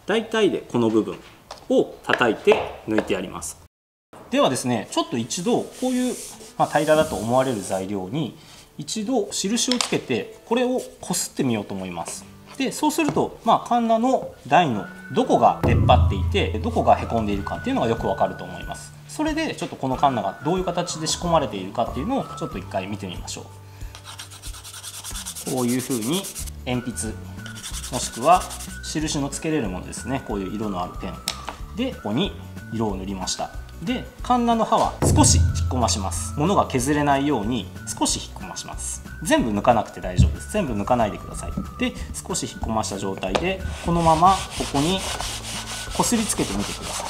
大体でこの部分を叩いて抜いてやります。ではですね、ちょっと一度こういう、平らだと思われる材料に一度印をつけてこれをこすってみようと思います。でそうすると、カンナの台のどこが出っ張っていてどこがへこんでいるかっていうのがよくわかると思います。それでちょっとこのカンナがどういう形で仕込まれているかっていうのをちょっと一回見てみましょう。こういうふうに鉛筆もしくは印のつけれるものですね、こういう色のあるペンでここに色を塗りました。でカンナの刃は少し引っ込まします。物が削れないように少し引っ込まします。全部抜かなくて大丈夫です。全部抜かないでください。で少し引っ込ました状態でこのままここにこすりつけてみてください。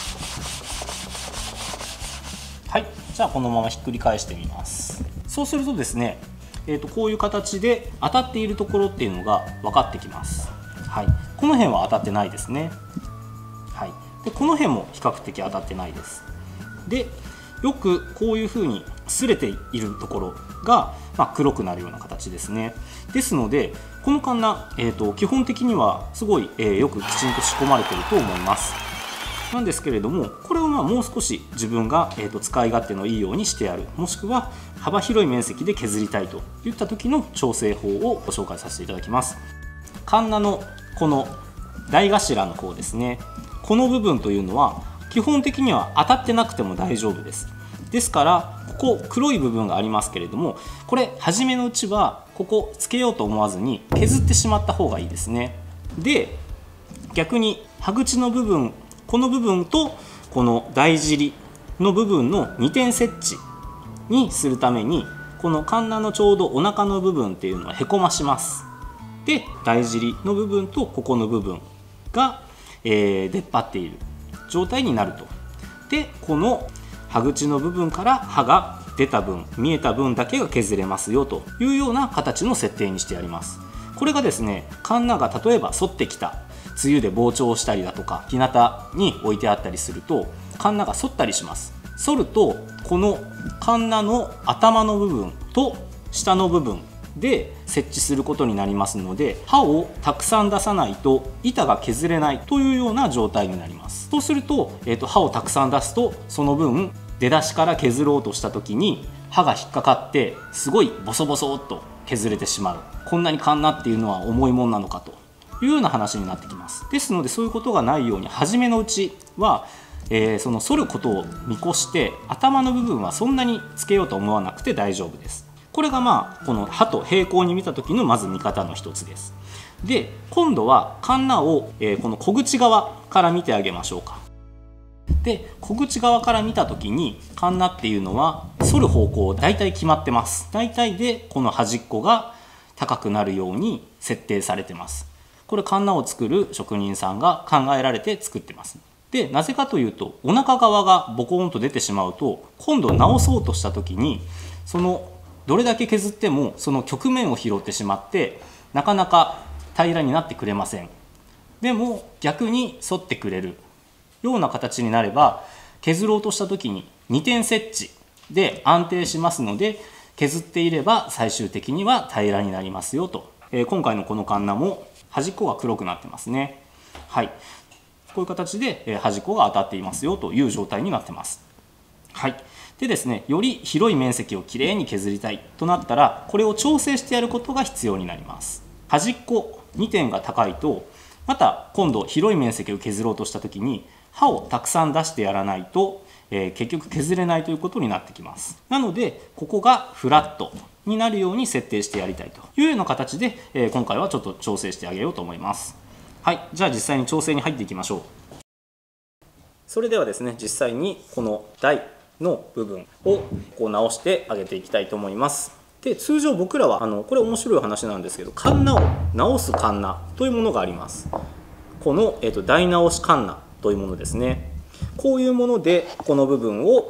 はい、じゃあこのままひっくり返してみます。そうするとですね、こういう形で当たっているところっていうのが分かってきます。はい、この辺は当たってないですね。はい、でこの辺も比較的当たってないです。でよくこういうふうに擦れているところが、黒くなるような形ですね。ですのでこのカンナ、基本的にはすごい、よくきちんと仕込まれていると思います。なんですけれどもこれをもう少し自分が、使い勝手のいいようにしてやる、もしくは幅広い面積で削りたいといった時の調整法をご紹介させていただきます。カンナのこの台頭の方ですね、この部分というのは基本的には当たってなくても大丈夫です。ですからここ黒い部分がありますけれども、これ初めのうちはここつけようと思わずに削ってしまった方がいいですね。で逆に刃口の部分、この部分とこの台尻の部分の2点設置にするためにこのカンナのちょうどお腹の部分っていうのはへこまします。で台尻の部分とここの部分が、出っ張っている状態になると。でこの刃口の部分から刃が出た分見えた分だけが削れますよというような形の設定にしてあります。これがですね、カンナが例えば反ってきた梅雨で膨張したりだとか日向に置いてあったりするとカンナが反ったりします。反るとこのカンナの頭の部分と下の部分で設置することになりますので、刃をたくさん出さないと板が削れないというような状態になります。そうすると、刃をたくさん出すとその分出だしから削ろうとした時に刃が引っかかってすごいボソボソっと削れてしまう。こんなにカンナっていうのは重いもんなのかというような話になってきます。ですのでそういうことがないように初めのうちは、その反ることを見越して頭の部分はそんなにつけようと思わなくて大丈夫です。これがこの刃と平行に見た時のまず見方の一つです。で今度はカンナを、この小口側から見てあげましょうか。で小口側から見た時にカンナっていうのは反る方向大体決まってます。大体でこの端っこが高くなるように設定されてます。これカンナを作る職人さんが考えられて作ってます。でなぜかというとお腹側がボコーンと出てしまうと今度直そうとした時にそのどれだけ削ってもその曲面を拾ってしまってなかなか平らになってくれません。でも逆に反ってくれるような形になれば削ろうとした時に2点設置で安定しますので削っていれば最終的には平らになりますよと。今回のこのカンナも端っこが黒くなってますね。はい、こういう形で端っこが当たっていますよという状態になってます。はい、でですね、より広い面積をきれいに削りたいとなったらこれを調整してやることが必要になります。端っこ2点が高いとまた今度広い面積を削ろうとした時に刃をたくさん出してやらないと、結局削れないということになってきます。なのでここがフラットになるように設定してやりたいというような形で、今回はちょっと調整してあげようと思います。はい、じゃあ実際に調整に入っていきましょう。それではですね、実際にこの台の部分をこう直してあげていきたいと思います。で通常僕らはこれ面白い話なんですけどカンナを直すカンナというものがあります。この、台直しカンナというものですね。こういうものでこの部分を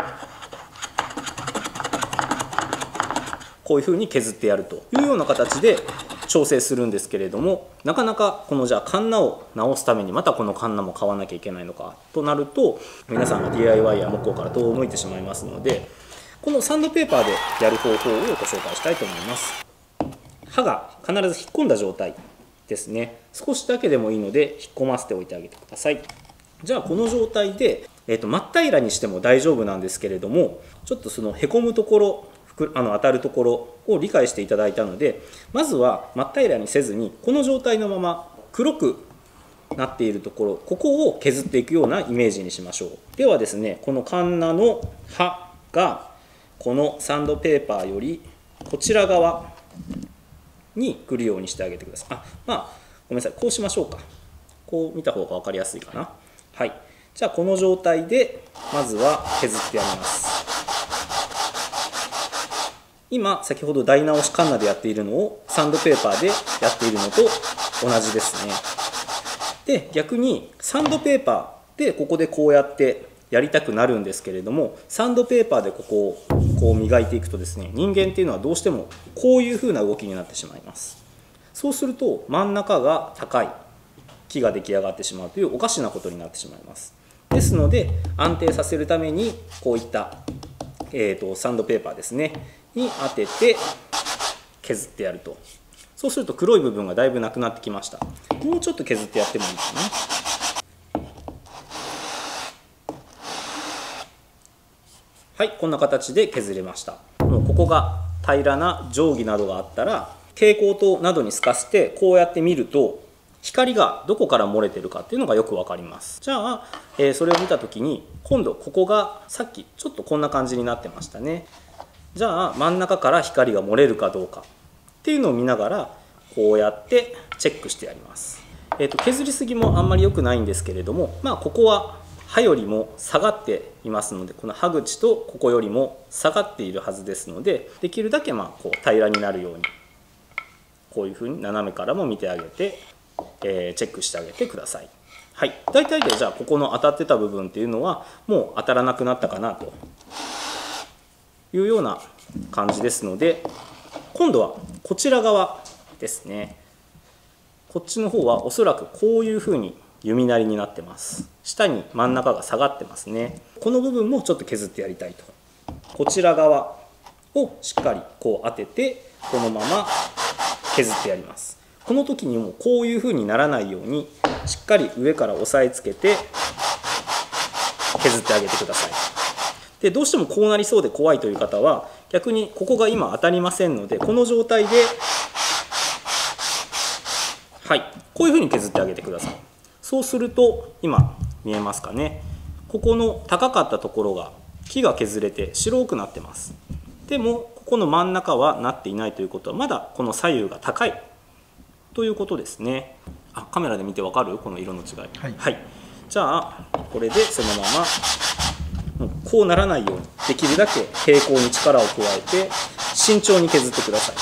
こういうふうに削ってやるというような形で調整するんですけれども、なかなかこのじゃあカンナを直すためにまたこのカンナも買わなきゃいけないのかとなると皆さんが DIY や木工から遠のいてしまいますので、このサンドペーパーでやる方法をご紹介したいと思います。刃が必ず引っ込んだ状態ですね。少しだけでもいいので引っ込ませておいてあげてください。じゃあこの状態で、真っ平らにしても大丈夫なんですけれども、ちょっとそのへこむところ、当たるところを理解していただいたので、まずは真っ平らにせずにこの状態のまま黒くなっているところ、ここを削っていくようなイメージにしましょう。ではですね、このカンナの刃がこのサンドペーパーよりこちら側に来るようにしてあげてください。ごめんなさい、こうしましょうか。こう見た方が分かりやすいかな。はい、じゃあこの状態でまずは削ってやります。今先ほど台直しカンナでやっているのをサンドペーパーでやっているのと同じですね。で逆にサンドペーパーでここでこうやってやりたくなるんですけれども、サンドペーパーでここをこう磨いていくとですね、人間っていうのはどうしてもこういう風な動きになってしまいます。そうすると真ん中が高い木が出来上がってしまうというおかしなことになってしまいます。ですので安定させるためにこういった、サンドペーパーですねに当てて削ってやると。そうすると黒い部分がだいぶなくなってきました。もうちょっと削ってやってもいいかな。はい、こんな形で削れました。もうここが平らな定規などがあったら蛍光灯などに透かしてこうやって見ると光がどこから漏れてるかっていうのがよく分かります。じゃあ、それを見た時に今度ここがさっきちょっとこんな感じになってましたね。じゃあ真ん中から光が漏れるかどうかっていうのを見ながらこうやってチェックしてやります。削りすぎもあんまり良くないんですけれども、ここは刃よりも下がっていますので、この刃口とここよりも下がっているはずですので、できるだけこう平らになるようにこういうふうに斜めからも見てあげて、チェックしてあげてください。はい、大体でじゃあここの当たってた部分っていうのはもう当たらなくなったかなというような感じですので、今度はこちら側ですね。こっちの方はおそらくこういうふうに弓なりになってます。下に真ん中が下がってますね。この部分もちょっと削ってやりたいと。こちら側をしっかりこう当ててこのまま削ってやります。この時にもこういうふうにならないようにしっかり上から押さえつけて削ってあげてください。でどうしてもこうなりそうで怖いという方は逆にここが今当たりませんので、この状態でこういうふうに削ってあげてください。そうすると今見えますかね、ここの高かったところが木が削れて白くなってます。でもここの真ん中はなっていないということはまだこの左右が高いということですね。カメラで見てわかる？この色の違い。はい、じゃあこれでそのままこうならないようにできるだけ平行に力を加えて慎重に削ってください。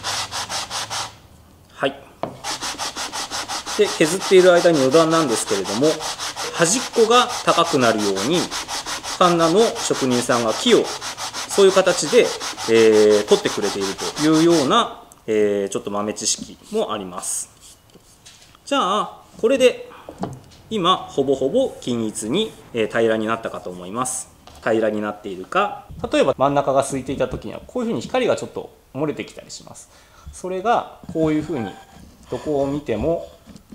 はい。で削っている間に余談なんですけれども、端っこが高くなるようにカンナの職人さんが木をそういう形で、取ってくれているというような、ちょっと豆知識もあります。じゃあこれで今ほぼほぼ均一に、平らになったかと思います。平らになっているか、例えば真ん中が空いていた時にはこういうふうに光がちょっと漏れてきたりします。それがこういうふうにどこを見ても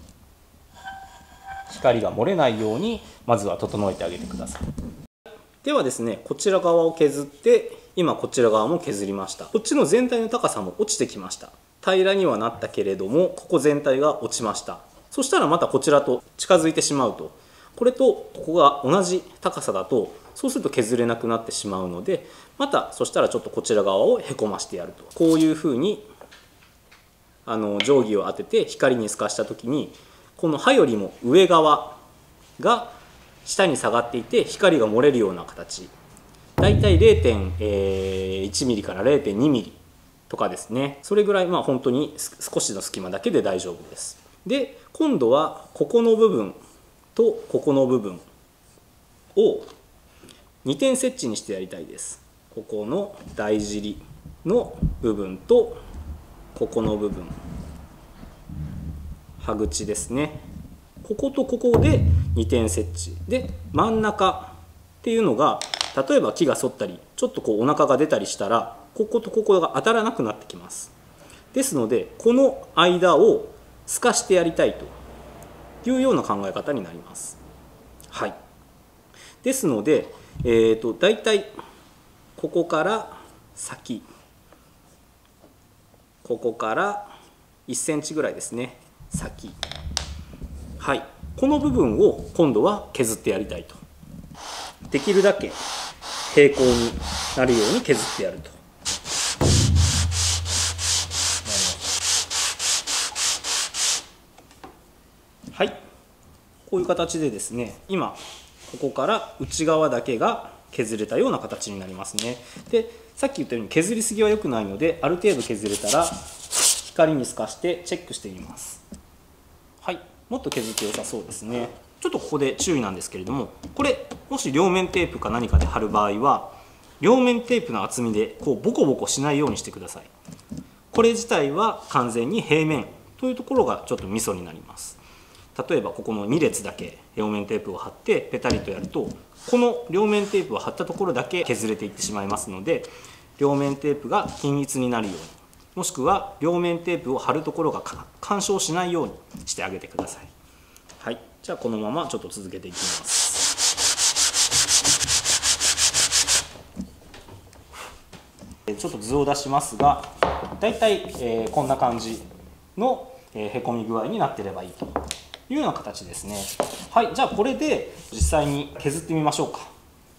光が漏れないようにまずは整えてあげてください。ではですね、こちら側を削って今こちら側も削りました。こっちの全体の高さも落ちてきました。平らにはなったけれどもここ全体が落ちました。そしたらまたこちらと近づいてしまうと、これとここが同じ高さだとそうすると削れなくなってしまうので、またそしたらちょっとこちら側をへこましてやると、こういうふうに定規を当てて光に透かした時にこの刃よりも上側が下に下がっていて光が漏れるような形、だいたい 0.1 ミリから 0.2 ミリとかですね。それぐらい本当に少しの隙間だけで大丈夫です。で今度はここの部分とここの部分を2点設置にしてやりたいです。ここの大尻の部分とここの部分、刃口ですね、こことここで2点設置で、真ん中っていうのが例えば木が反ったりちょっとこうお腹が出たりしたらこことここが当たらなくなってきます。ですのでこの間を透かしてやりたいというような考え方になります。はい、ですので、だいたいここから先、ここから1センチぐらいですね、先、はい、この部分を今度は削ってやりたいと。できるだけ平行になるように削ってやると。はい、こういう形でですね、今ここから内側だけが削れたような形になりますね。で、さっき言ったように削りすぎは良くないので、ある程度削れたら光に透かしてチェックしてみます。はい、もっと削って良さそうですね。ちょっとここで注意なんですけれども、これもし両面テープか何かで貼る場合は、両面テープの厚みでこうボコボコしないようにしてください。これ自体は完全に平面というところがちょっとミソになります。例えばここの2列だけ両面テープを貼ってペタリとやると、この両面テープを貼ったところだけ削れていってしまいますので、両面テープが均一になるように、もしくは両面テープを貼るところが干渉しないようにしてあげてください。はい、じゃあこのままちょっと続けていきます。ちょっと図を出しますが、だいたいこんな感じのへこみ具合になっていればいいというような形ですね。はい、じゃあこれで実際に削ってみましょうか。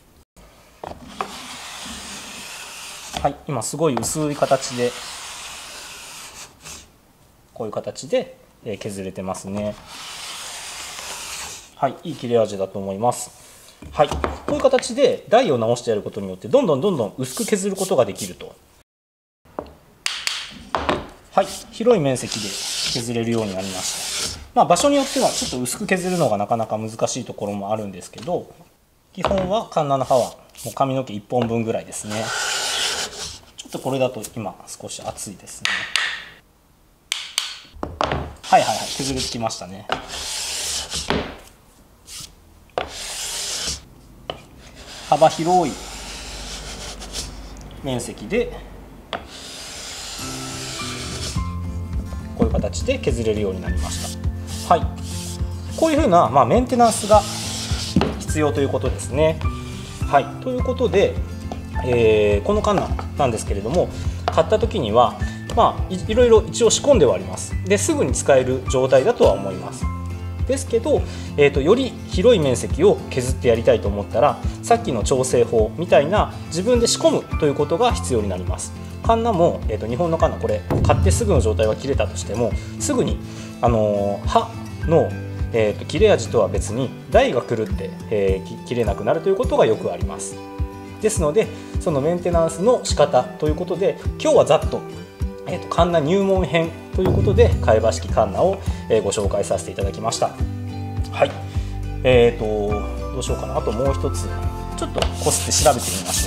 はい、今すごい薄い形で、こういう形で削れてますね。はい、いい切れ味だと思います。はい、こういう形で台を直してやることによってどんどん薄く削ることができると。はい、広い面積で削れるようになりました。場所によってはちょっと薄く削るのがなかなか難しいところもあるんですけど、基本はカンナの刃はもう髪の毛1本分ぐらいですね。ちょっとこれだと今少し厚いですね。はいはいはい、削れてきましたね。幅広い面積でこういう形で削れるようになりました。はい、こういうふうな、メンテナンスが必要ということですね。はい、ということで、このカンナなんですけれども、買った時には、いろいろ一応仕込んではあります。ですぐに使える状態だとは思います。ですけど、より広い面積を削ってやりたいと思ったら、さっきの調整法みたいな自分で仕込むということが必要になります。カンナも、日本のカンナ、これ買ってすぐの状態は切れたとしても、すぐに、刃の、切れ味とは別に台が狂って、切れなくなるということがよくあります。ですので、そのメンテナンスの仕方ということで、今日はざっとカンナ入門編ということで替え刃式カンナをご紹介させていただきました。はい、どうしようかな。あともう一つちょっとこすって調べてみまし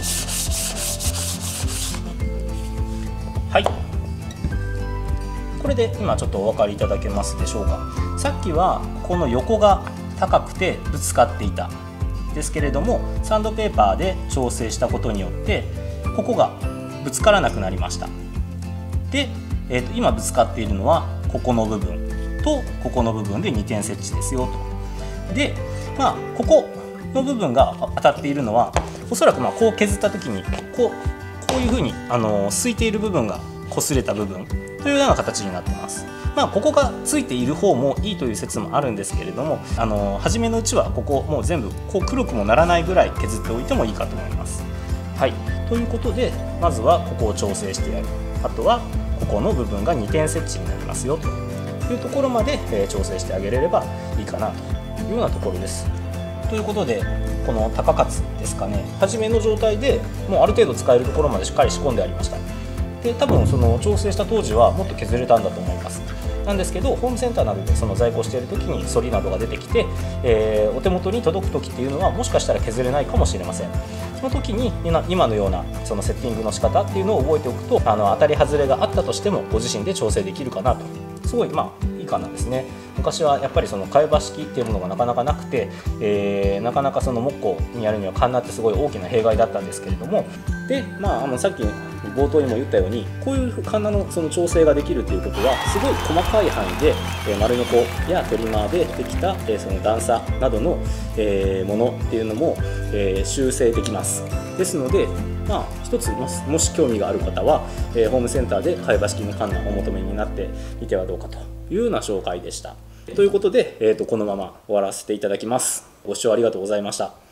ょう。はい、これで今ちょっとお分かりいただけますでしょうか。さっきはこの横が高くてぶつかっていたですけれども、サンドペーパーで調整したことによってここがぶつからなくなりました。で、今ぶつかっているのはここの部分とここの部分で2点設置ですよと。で、ここの部分が当たっているのは、おそらくこう削った時にこういうふうに空いている部分が擦れた部分というような形になってます。ここがついている方もいいという説もあるんですけれども、初めのうちはここもう全部こう黒くもならないぐらい削っておいてもいいかと思います。はい、ということで、まずはここを調整してやる。あとはここの部分が2点設置になりますよというところまで調整してあげれればいいかなというようなところです。ということで、この高勝ですかね、初めの状態でもうある程度使えるところまでしっかり仕込んでありました。で、多分その調整した当時はもっと削れたんだと思います。なんですけど、ホームセンターなどでその在庫している時に反りなどが出てきて、お手元に届く時っていうのはもしかしたら削れないかもしれません。その時に今のようなそのセッティングの仕方っていうのを覚えておくと、当たり外れがあったとしてもご自身で調整できるかなとすごいいいカンナですね。昔はやっぱりその替え刃式っていうものがなかなかなくて、なかなかその木工にやるにはカンナってすごい大きな弊害だったんですけれども、でさっき冒頭にも言ったように、こういうカンナのその調整ができるということは、すごい細かい範囲で丸ノコやトリマーでできたその段差などのものっていうのも修正できます。ですので一つもし興味がある方はホームセンターで替え刃式のカンナをお求めになってみてはどうかというような紹介でした。ということで、このまま終わらせていただきます。ご視聴ありがとうございました。